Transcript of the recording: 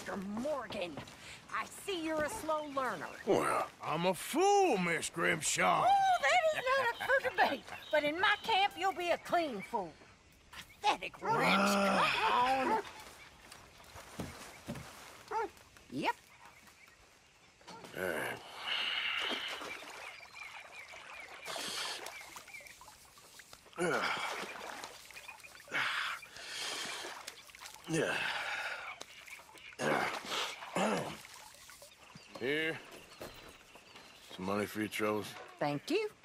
Mr. Morgan. I see you're a slow learner. Well, I'm a fool, Miss Grimshaw. Oh, that is not up for debate. But in my camp, you'll be a clean fool. Pathetic wretch. Come on. Yep. Here. Some money for your troubles. Thank you.